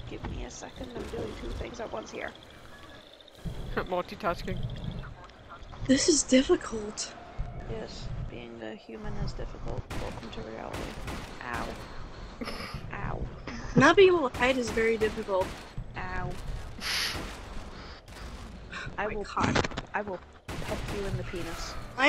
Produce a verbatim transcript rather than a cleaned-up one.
Give me a second, I'm doing two things at once here. Multitasking. This is difficult. Yes, being a human is difficult. Welcome to reality. Ow. Ow. Not being able to hide is very difficult. Ow. I Oh my will God. I will peck you in the penis. I